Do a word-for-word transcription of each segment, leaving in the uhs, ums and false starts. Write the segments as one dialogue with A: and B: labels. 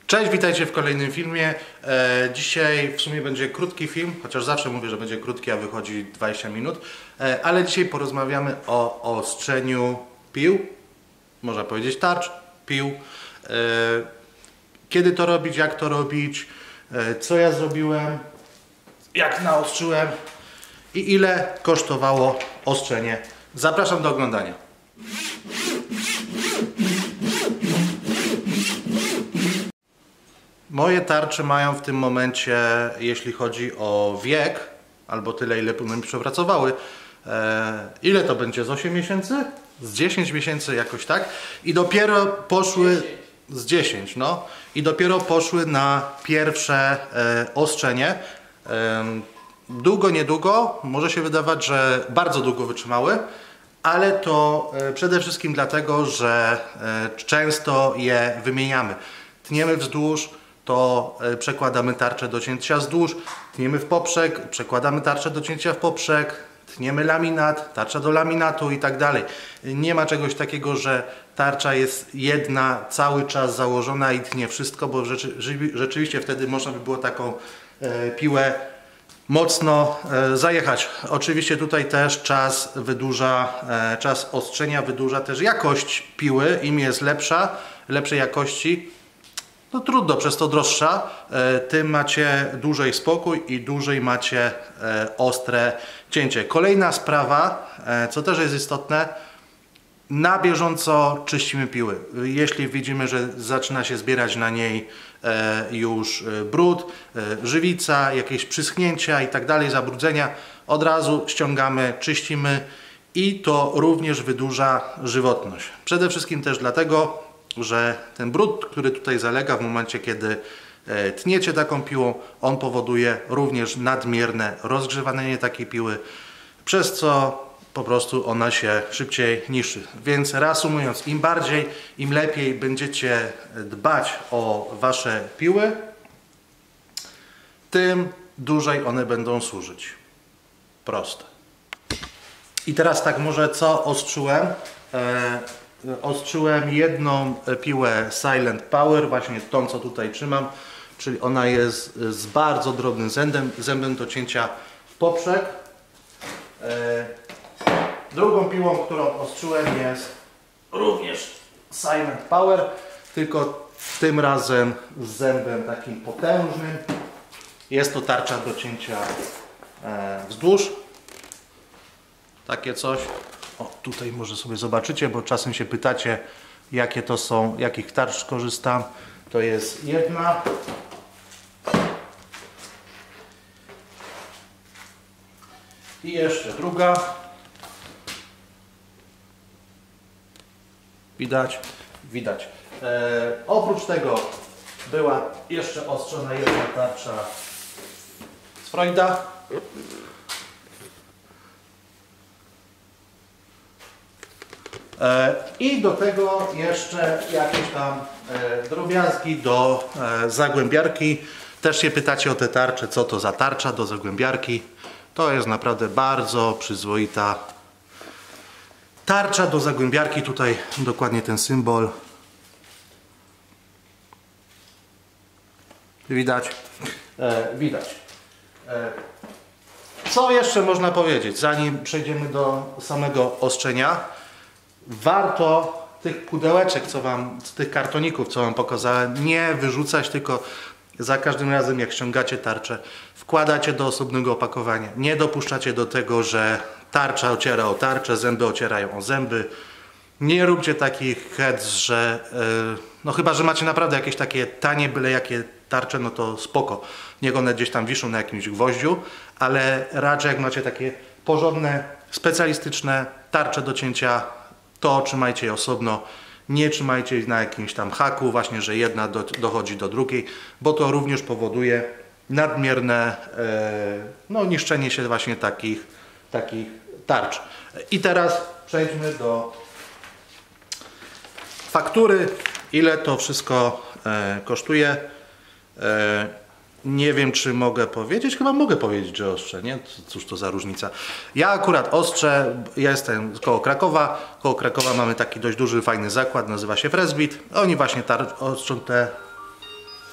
A: Cześć, witajcie w kolejnym filmie. E, dzisiaj w sumie będzie krótki film, chociaż zawsze mówię, że będzie krótki, a wychodzi dwadzieścia minut. E, ale dzisiaj porozmawiamy o ostrzeniu pił, można powiedzieć tarcz, pił. E, kiedy to robić, jak to robić, e, co ja zrobiłem, jak naostrzyłem i ile kosztowało ostrzenie. Zapraszam do oglądania. Moje tarcze mają w tym momencie, jeśli chodzi o wiek, albo tyle, ile mi przepracowały, e, ile to będzie? Z osiem miesięcy? Z dziesięć miesięcy jakoś tak. I dopiero poszły z dziesięć, no. I dopiero poszły na pierwsze e, ostrzenie. E, długo, niedługo, może się wydawać, że bardzo długo wytrzymały, ale to e, przede wszystkim dlatego, że e, często je wymieniamy. Tniemy wzdłuż, to przekładamy tarczę do cięcia wzdłuż, tniemy w poprzek, przekładamy tarczę do cięcia w poprzek, tniemy laminat, tarcza do laminatu i tak dalej. Nie ma czegoś takiego, że tarcza jest jedna, cały czas założona i tnie wszystko, bo rzeczy, rzeczywiście wtedy można by było taką e, piłę mocno e, zajechać. Oczywiście tutaj też czas wydłuża, e, czas ostrzenia wydłuża też jakość piły, im jest lepsza, lepszej jakości, no trudno, przez to droższa, tym macie dłużej spokój i dłużej macie ostre cięcie. Kolejna sprawa, co też jest istotne, na bieżąco czyścimy piły. Jeśli widzimy, że zaczyna się zbierać na niej już brud, żywica, jakieś przyschnięcia i tak dalej, zabrudzenia, od razu ściągamy, czyścimy i to również wydłuża żywotność. Przede wszystkim też dlatego, że ten brud, który tutaj zalega w momencie, kiedy tniecie taką piłą, on powoduje również nadmierne rozgrzewanie takiej piły, przez co po prostu ona się szybciej niszczy. Więc reasumując, im bardziej, im lepiej będziecie dbać o wasze piły, tym dłużej one będą służyć. Proste. I teraz tak, może co ostrzyłem? Ostrzyłem jedną piłę Silent Power, właśnie tą, co tutaj trzymam, czyli ona jest z bardzo drobnym zębem, zębem do cięcia w poprzek. Drugą piłą, którą ostrzyłem, jest również Silent Power, tylko tym razem z zębem takim potężnym. Jest to tarcza do cięcia wzdłuż. Takie coś. O, tutaj może sobie zobaczycie, bo czasem się pytacie, jakie to są, jakich tarcz korzystam. To jest jedna. I jeszcze druga. Widać? Widać. E, oprócz tego była jeszcze ostrzona jedna tarcza z Freuda. I do tego jeszcze jakieś tam drobiazgi do zagłębiarki. Też się pytacie o te tarcze, co to za tarcza do zagłębiarki. To jest naprawdę bardzo przyzwoita tarcza do zagłębiarki. Tutaj dokładnie ten symbol. Widać? E, widać. E, co jeszcze można powiedzieć, zanim przejdziemy do samego ostrzenia? Warto tych pudełeczek, co wam, z tych kartoników, co wam pokazałem, nie wyrzucać, tylko za każdym razem, jak ściągacie tarczę, wkładacie do osobnego opakowania. Nie dopuszczacie do tego, że tarcza ociera o tarczę, zęby ocierają o zęby. Nie róbcie takich heads, że yy, no chyba, że macie naprawdę jakieś takie tanie, byle jakie tarcze, no to spoko. Niech one gdzieś tam wiszą na jakimś gwoździu, ale raczej jak macie takie porządne, specjalistyczne tarcze do cięcia, to trzymajcie je osobno, nie trzymajcie ich na jakimś tam haku, właśnie, że jedna do, dochodzi do drugiej, bo to również powoduje nadmierne e, no, niszczenie się właśnie takich, takich tarcz. I teraz przejdźmy do faktury, ile to wszystko e, kosztuje. E, Nie wiem, czy mogę powiedzieć, chyba mogę powiedzieć, że ostrze, nie? Cóż to za różnica. Ja akurat ostrzę, ja jestem koło Krakowa. Koło Krakowa mamy taki dość duży, fajny zakład, nazywa się Fresbit. Oni właśnie ostrzą te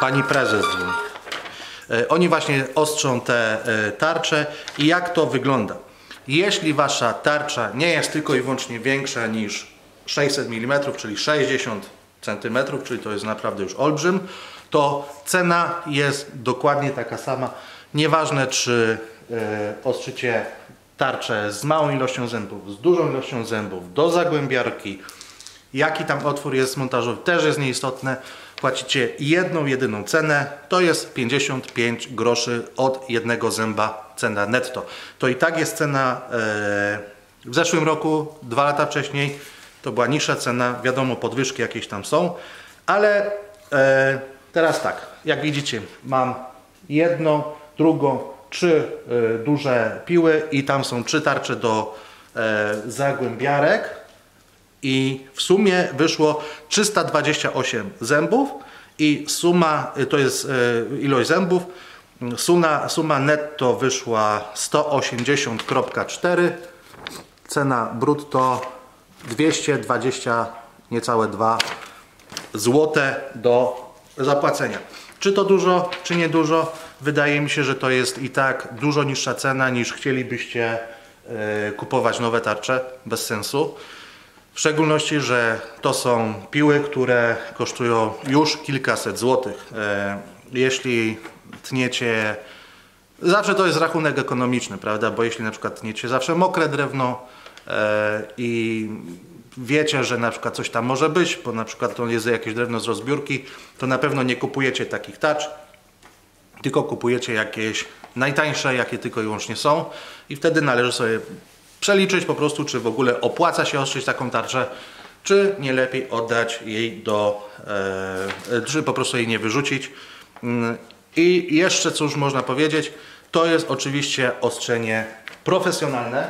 A: pani prezes dzwoni. Oni właśnie ostrzą te tarcze i jak to wygląda. Jeśli wasza tarcza nie jest tylko i wyłącznie większa niż sześćset milimetrów, czyli sześćdziesiąt centymetrów, czyli to jest naprawdę już olbrzym, to cena jest dokładnie taka sama. Nieważne, czy ostrzycie tarczę z małą ilością zębów, z dużą ilością zębów, do zagłębiarki, jaki tam otwór jest montażowy, też jest nieistotne. Płacicie jedną, jedyną cenę, to jest pięćdziesiąt pięć groszy od jednego zęba, cena netto. To i tak jest cena e, w zeszłym roku, dwa lata wcześniej, to była niższa cena, wiadomo, podwyżki jakieś tam są, ale e, teraz tak, jak widzicie, mam jedną, drugą, trzy e, duże piły i tam są trzy tarcze do e, zagłębiarek. I w sumie wyszło trzysta dwadzieścia osiem zębów i suma, to jest ilość zębów, suma, suma netto wyszła sto osiemdziesiąt przecinek cztery, cena brutto dwieście dwadzieścia, niecałe dwa złote do zapłacenia. Czy to dużo, czy nie dużo? Wydaje mi się, że to jest i tak dużo niższa cena niż chcielibyście kupować nowe tarcze, bez sensu. W szczególności, że to są piły, które kosztują już kilkaset złotych. Jeśli tniecie, zawsze to jest rachunek ekonomiczny, prawda? Bo jeśli na przykład tniecie zawsze mokre drewno i wiecie, że na przykład coś tam może być, bo na przykład to jest jakieś drewno z rozbiórki, to na pewno nie kupujecie takich tarcz, tylko kupujecie jakieś najtańsze, jakie tylko i wyłącznie są i wtedy należy sobie przeliczyć po prostu, czy w ogóle opłaca się ostrzyć taką tarczę, czy nie lepiej oddać jej do, e, czy po prostu jej nie wyrzucić. I jeszcze cóż można powiedzieć, to jest oczywiście ostrzenie profesjonalne.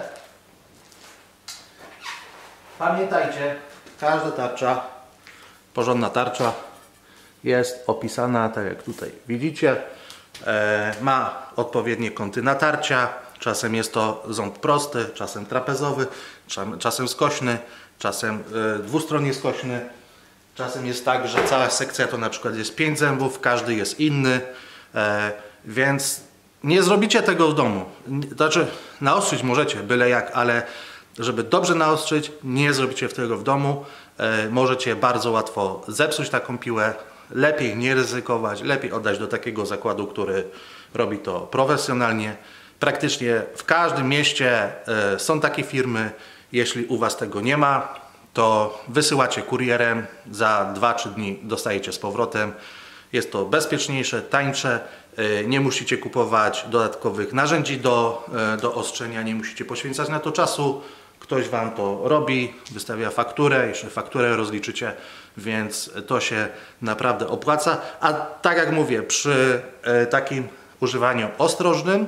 A: Pamiętajcie, każda tarcza, porządna tarcza jest opisana tak jak tutaj widzicie, e, ma odpowiednie kąty natarcia. Czasem jest to ząb prosty, czasem trapezowy, czasem skośny, czasem y, dwustronnie skośny. Czasem jest tak, że cała sekcja to na przykład jest pięć zębów, każdy jest inny, e, więc nie zrobicie tego w domu. Znaczy, naostrzyć możecie, byle jak, ale żeby dobrze naostrzyć, nie zrobicie tego w domu. E, możecie bardzo łatwo zepsuć taką piłę. Lepiej nie ryzykować, lepiej oddać do takiego zakładu, który robi to profesjonalnie. Praktycznie w każdym mieście y, są takie firmy. Jeśli u was tego nie ma, to wysyłacie kurierem, za dwa trzy dni dostajecie z powrotem. Jest to bezpieczniejsze, tańsze, y, nie musicie kupować dodatkowych narzędzi do, y, do ostrzenia, nie musicie poświęcać na to czasu. Ktoś wam to robi, wystawia fakturę, jeszcze fakturę rozliczycie, więc to się naprawdę opłaca. A tak jak mówię, przy y, takim używaniu ostrożnym,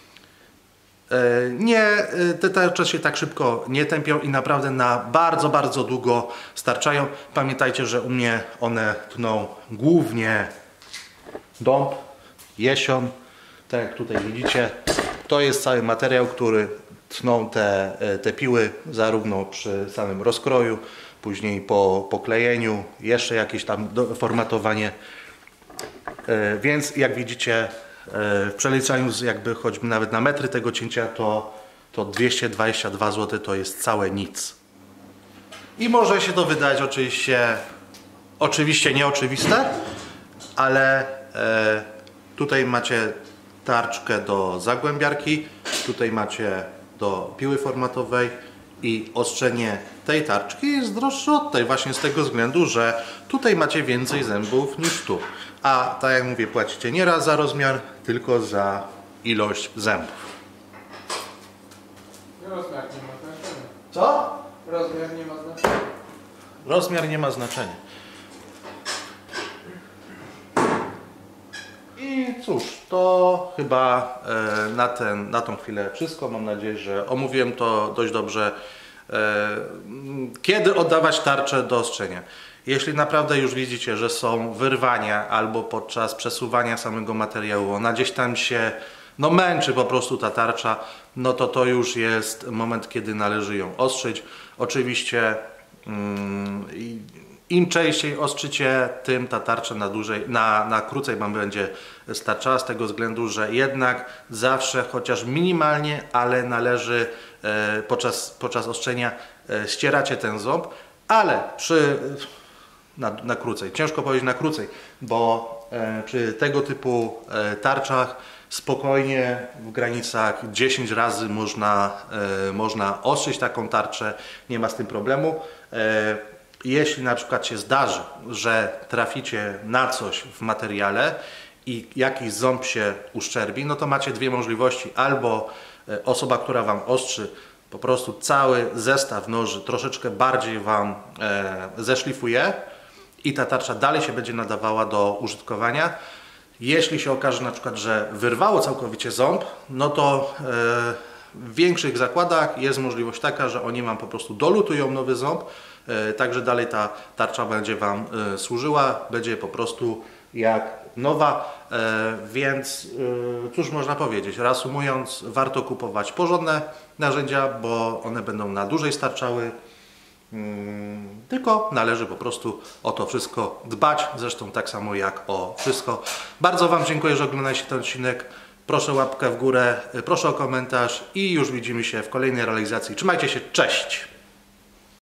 A: nie, te tarcze się tak szybko nie tępią i naprawdę na bardzo, bardzo długo starczają. Pamiętajcie, że u mnie one tną głównie dąb, jesion, tak jak tutaj widzicie. To jest cały materiał, który tną te, te piły, zarówno przy samym rozkroju, później po poklejeniu, jeszcze jakieś tam formatowanie. Więc jak widzicie, w przeliczaniu jakby choćby nawet na metry tego cięcia, to, to dwieście dwadzieścia dwa złote to jest całe nic. I może się to wydać oczywiście, oczywiście nieoczywiste, ale e, tutaj macie tarczkę do zagłębiarki, tutaj macie do piły formatowej i ostrzenie tej tarczki jest droższe od tej właśnie z tego względu, że tutaj macie więcej zębów niż tu. A tak jak mówię, płacicie nie raz za rozmiar, tylko za ilość zębów.
B: Rozmiar nie ma znaczenia.
A: Co?
B: Rozmiar nie ma znaczenia.
A: Rozmiar nie ma znaczenia. I cóż, to chyba e, na, ten, na tą chwilę wszystko. Mam nadzieję, że omówiłem to dość dobrze. E, kiedy oddawać tarczę do ostrzenia? Jeśli naprawdę już widzicie, że są wyrwania albo podczas przesuwania samego materiału, ona gdzieś tam się no, męczy po prostu ta tarcza, no to to już jest moment, kiedy należy ją ostrzyć. Oczywiście mm, Im częściej ostrzycie, tym ta tarcza na dłużej, na, na krócej Wam będzie starczała, z tego względu, że jednak zawsze, chociaż minimalnie, ale należy e, podczas, podczas ostrzenia e, ścieracie ten ząb, ale przy na, na krócej, ciężko powiedzieć na krócej, bo e, przy tego typu e, tarczach spokojnie w granicach dziesięć razy można, e, można ostrzyć taką tarczę, nie ma z tym problemu. E, jeśli na przykład się zdarzy, że traficie na coś w materiale i jakiś ząb się uszczerbi, no to macie dwie możliwości. Albo e, osoba, która Wam ostrzy, po prostu cały zestaw noży troszeczkę bardziej Wam e, zeszlifuje i ta tarcza dalej się będzie nadawała do użytkowania. Jeśli się okaże na przykład, że wyrwało całkowicie ząb, no to e, w większych zakładach jest możliwość taka, że oni Wam po prostu dolutują nowy ząb, e, także dalej ta tarcza będzie Wam e, służyła, będzie po prostu jak nowa, e, więc e, cóż można powiedzieć, reasumując, warto kupować porządne narzędzia, bo one będą na dłużej starczały. Hmm, tylko należy po prostu o to wszystko dbać, zresztą tak samo jak o wszystko. Bardzo Wam dziękuję, że oglądaliście ten odcinek. Proszę łapkę w górę, proszę o komentarz i już widzimy się w kolejnej realizacji. Trzymajcie się, cześć!